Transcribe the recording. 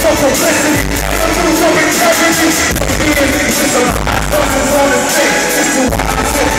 for publicity. I'm through for integrity. Being just a lot of on the thing. It's too hard to